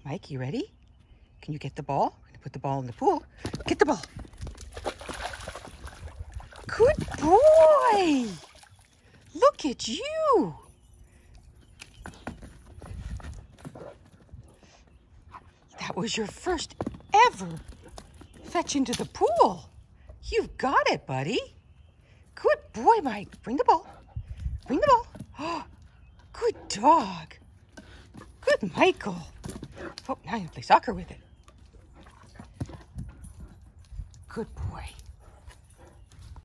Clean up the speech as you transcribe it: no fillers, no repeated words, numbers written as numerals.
Mike, you ready? Can you get the ball? I'm gonna put the ball in the pool. Get the ball. Good boy. Look at you. That was your first ever fetch into the pool. You've got it, buddy. Good boy, Mike. Bring the ball. Bring the ball. Oh, good dog. Good Michael. Oh, now you play soccer with it. Good boy.